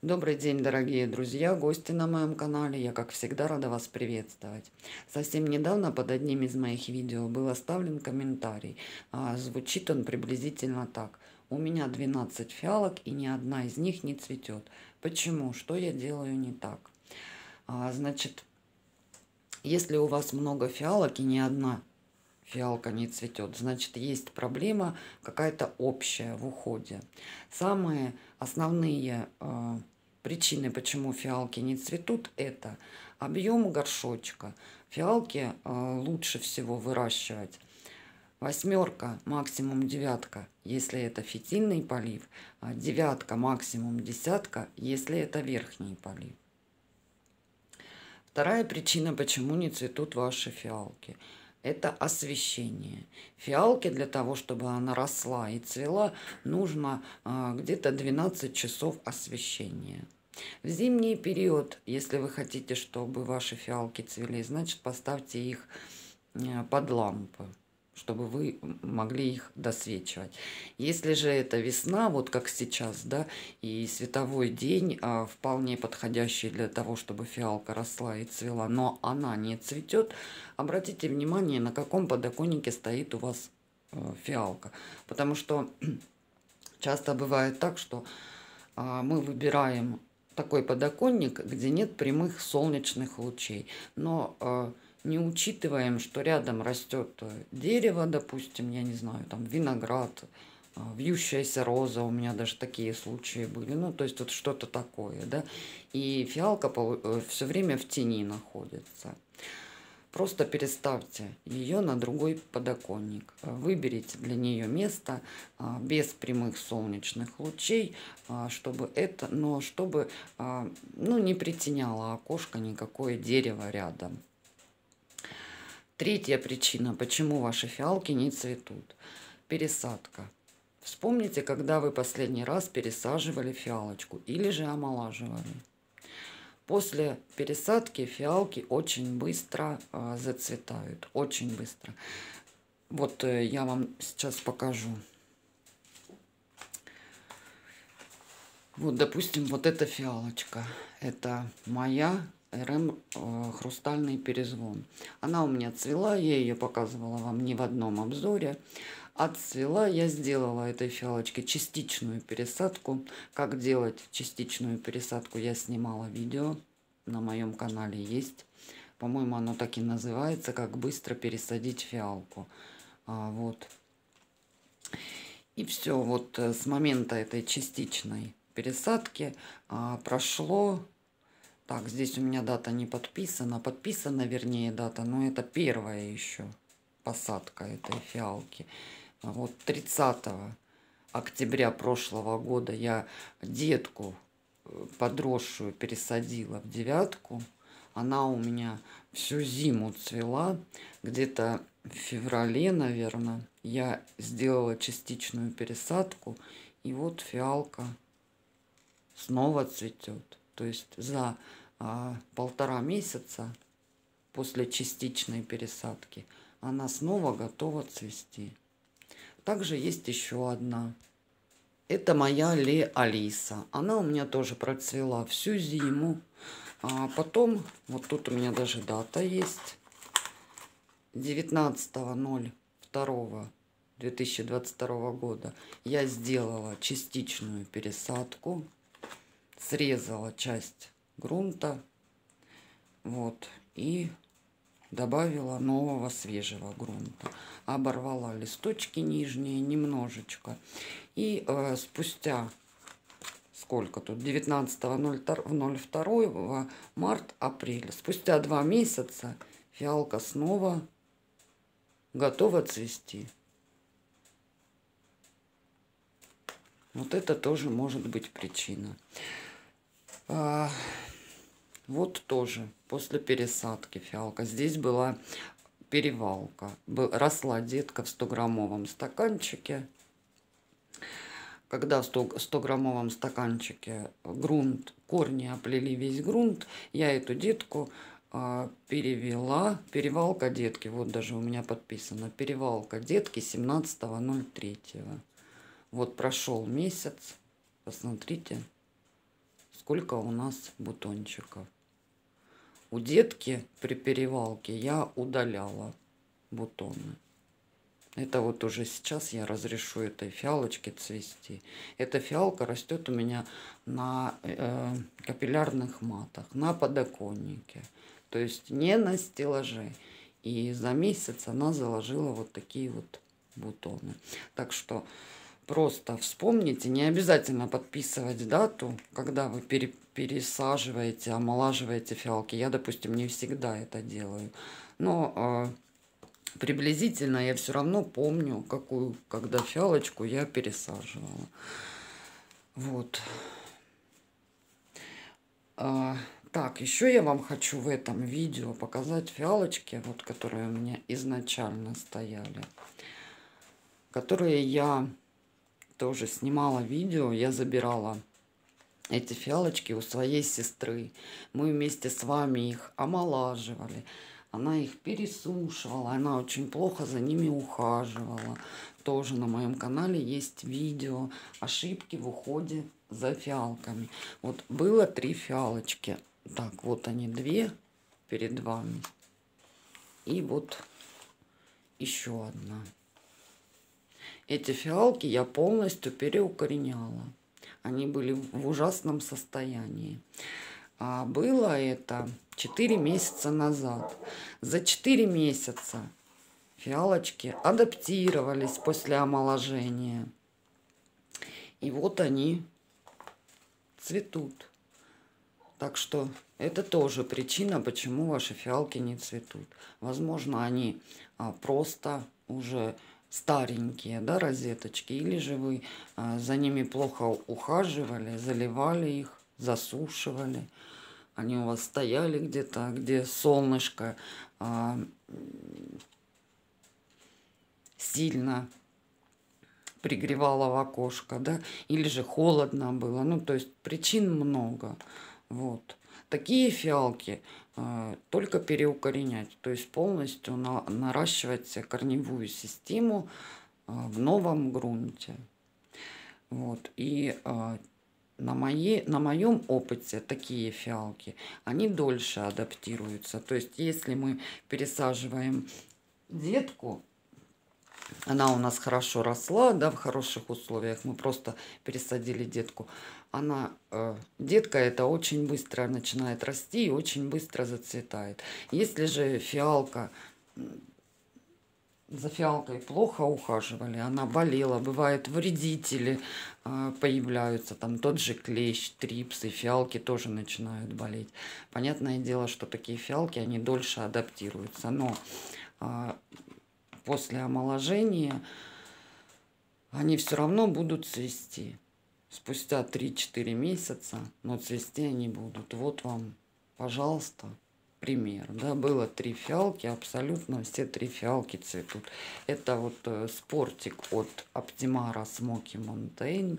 Добрый день, дорогие друзья, гости на моем канале. Я, как всегда, рада вас приветствовать. Совсем недавно под одним из моих видео был оставлен комментарий. Звучит он приблизительно так. У меня 12 фиалок, и ни одна из них не цветет. Почему? Что я делаю не так? Значит, если у вас много фиалок и ни одна фиалка не цветет, значит, есть проблема какая-то общая в уходе. Самые основные причины, почему фиалки не цветут, это объем горшочка. Фиалки лучше всего выращивать восьмерка, максимум девятка, если это фитильный полив, девятка, максимум десятка, если это верхний полив. Вторая причина, почему не цветут ваши фиалки, это освещение. Фиалке для того, чтобы она росла и цвела, нужно где-то 12 часов освещения. В зимний период, если вы хотите, чтобы ваши фиалки цвели, значит, поставьте их под лампы, чтобы вы могли их досвечивать. Если же это весна, вот как сейчас, да, и световой день вполне подходящий для того, чтобы фиалка росла и цвела, но она не цветет, обратите внимание, на каком подоконнике стоит у вас фиалка. Потому что часто бывает так, что мы выбираем такой подоконник, где нет прямых солнечных лучей, но не учитываем, что рядом растет дерево, допустим, я не знаю, там виноград, вьющаяся роза, у меня даже такие случаи были, ну, то есть вот что-то такое, да, и фиалка все время в тени находится. Просто переставьте ее на другой подоконник. Выберите для нее место без прямых солнечных лучей, чтобы это, но чтобы ну, не притеняло окошко никакое дерево рядом. Третья причина, почему ваши фиалки не цветут. Пересадка. Вспомните, когда вы последний раз пересаживали фиалочку или же омолаживали. После пересадки фиалки очень быстро зацветают, очень быстро. Вот я вам сейчас покажу. Вот, допустим, вот эта фиалочка. Это моя РМ хрустальный перезвон. Она у меня цвела, я ее показывала вам не в одном обзоре. Отцвела, я сделала этой фиалочке частичную пересадку. Как делать частичную пересадку, я снимала видео. На моем канале есть. По-моему, оно так и называется, как быстро пересадить фиалку. Вот. И все, вот с момента этой частичной пересадки прошло... Так, здесь у меня дата не подписана. Подписана, вернее, дата, но это первая еще посадка этой фиалки. Вот 30 октября прошлого года я детку подросшую пересадила в девятку. Она у меня всю зиму цвела. Где-то в феврале, наверное, я сделала частичную пересадку. И вот фиалка снова цветет. То есть за 1,5 месяца после частичной пересадки она снова готова цвести. Также есть еще одна. Это моя Ле Алиса. Она у меня тоже процвела всю зиму. А потом, вот тут у меня даже дата есть. 19.02.2022 года я сделала частичную пересадку. Срезала часть грунта. Вот. И добавила нового свежего грунта. Оборвала листочки нижние немножечко. И спустя сколько тут? 19.02 март-апрель. Спустя 2 месяца фиалка снова готова цвести. Вот это тоже может быть причина. Вот тоже после пересадки фиалка. Здесь была перевалка. Росла детка в 100-граммовом стаканчике. Когда в 100-граммовом стаканчике грунт, корни оплели весь грунт, я эту детку перевела. Перевалка детки, вот даже у меня подписано. Перевалка детки 17.03. Вот прошел месяц. Посмотрите, сколько у нас бутончиков. У детки при перевалке я удаляла бутоны. Это вот уже сейчас я разрешу этой фиалочке цвести. Эта фиалка растет у меня на капиллярных матах, на подоконнике. То есть не на стеллаже. И за месяц она заложила вот такие вот бутоны. Так что просто вспомните, не обязательно подписывать дату, когда вы пересаживаете, омолаживаете фиалки. Я, допустим, не всегда это делаю. Но приблизительно я все равно помню, когда фиалочку я пересаживала. Вот. Так, еще я вам хочу в этом видео показать фиалочки, вот, которые у меня изначально стояли, которые я тоже снимала видео. Я забирала эти фиалочки у своей сестры. Мы вместе с вами их омолаживали. Она их пересушивала, она очень плохо за ними ухаживала. Тоже на моем канале есть видео ошибки в уходе за фиалками. Вот было 3 фиалочки. Так, вот они 2 перед вами. И вот еще одна. Эти фиалки я полностью переукореняла. Они были в ужасном состоянии. А было это 4 месяца назад. За 4 месяца фиалочки адаптировались после омоложения. И вот они цветут. Так что это тоже причина, почему ваши фиалки не цветут. Возможно, они просто уже старенькие, да, розеточки. Или же вы за ними плохо ухаживали, заливали их, засушивали. Они у вас стояли где-то, где солнышко сильно пригревало в окошко, да, или же холодно было. Ну, то есть причин много. Вот. Такие фиалки только переукоренять, то есть полностью наращивать корневую систему в новом грунте. Вот. И на моем опыте такие фиалки, они дольше адаптируются. То есть если мы пересаживаем детку, она у нас хорошо росла, да, в хороших условиях, мы просто пересадили детку. Детка эта очень быстро начинает расти и очень быстро зацветает. Если же за фиалкой плохо ухаживали, она болела, бывают вредители появляются, там тот же клещ, трипсы, фиалки тоже начинают болеть. Понятное дело, что такие фиалки, они дольше адаптируются, но после омоложения они все равно будут цвести. Спустя 3-4 месяца, но цвести они будут. Вот вам, пожалуйста, пример. Да, было 3 фиалки, абсолютно все 3 фиалки цветут. Это вот спортик от Optimara Smoky Mountain.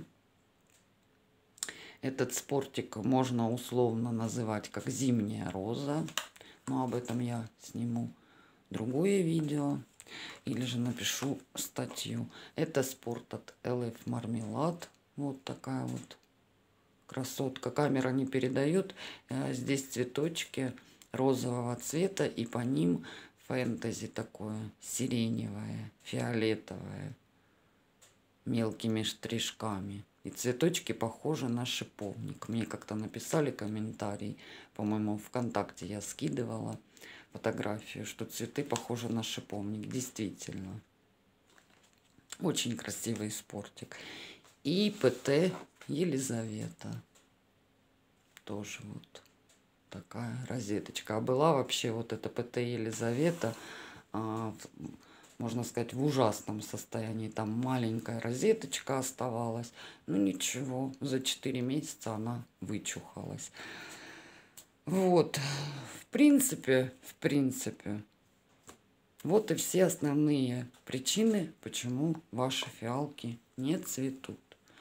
Этот спортик можно условно называть как зимняя роза. Но об этом я сниму другое видео. Или же напишу статью. Это спорт от LF Marmelade. Вот такая вот красотка. Камера не передает. Здесь цветочки розового цвета. И по ним фэнтези такое. Сиреневое, фиолетовое. Мелкими штришками. И цветочки похожи на шиповник. Мне как-то написали комментарий. По-моему, ВКонтакте я скидывала фотографию, что цветы похожи на шиповник. Действительно. Очень красивый спортик. И ПТ Елизавета. Тоже вот такая розеточка. А была вообще вот эта ПТ Елизавета, можно сказать, в ужасном состоянии. Там маленькая розеточка оставалась. Ну ничего, за 4 месяца она вычухалась. Вот, в принципе, вот и все основные причины, почему ваши фиалки не цветут.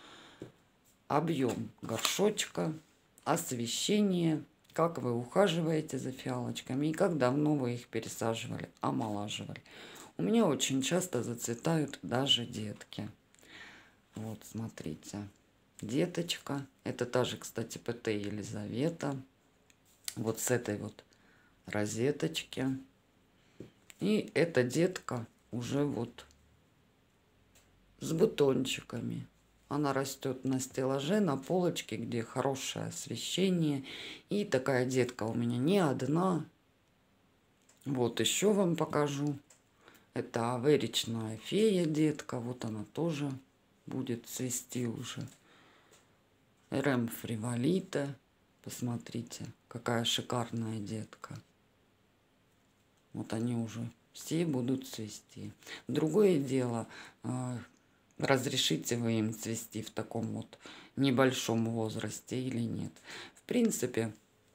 Объем горшочка, освещение, как вы ухаживаете за фиалочками и как давно вы их пересаживали, омолаживали. У меня очень часто зацветают даже детки. Вот, смотрите. деточка. Это та же, кстати, ПТ Елизавета. Вот с этой вот розеточки. И эта детка уже вот с бутончиками. Она растет на стеллаже, на полочке, где хорошее освещение. И такая детка у меня не одна. Вот еще вам покажу. Это аверичная фея детка. Вот она тоже будет цвести уже. РМ Фриволита. Посмотрите, какая шикарная детка. Вот они уже все будут цвести. Другое дело, разрешите вы им цвести в таком вот небольшом возрасте или нет. В принципе,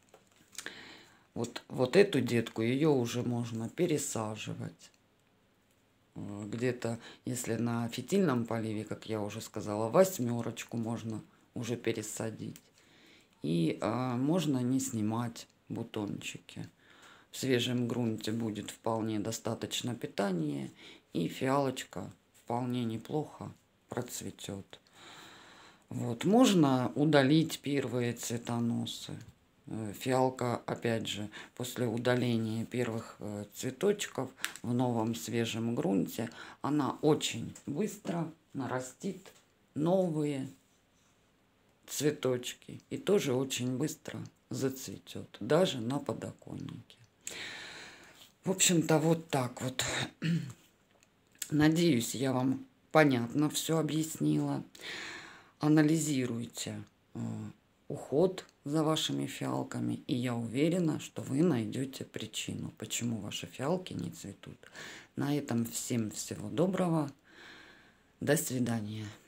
вот эту детку, ее уже можно пересаживать. Где-то, если на фитильном поливе, как я уже сказала, 8 можно уже пересадить. И можно не снимать бутончики. В свежем грунте будет вполне достаточно питания, и фиалочка вполне неплохо процветет. Вот. Можно удалить первые цветоносы. Фиалка, опять же, после удаления первых цветочков в новом свежем грунте, она очень быстро нарастит новые цветочки и тоже очень быстро зацветет, даже на подоконнике. В общем-то, вот так вот. Надеюсь, я вам понятно все объяснила. Анализируйте уход за вашими фиалками, и я уверена, что вы найдете причину, почему ваши фиалки не цветут. На этом всем всего доброго. До свидания.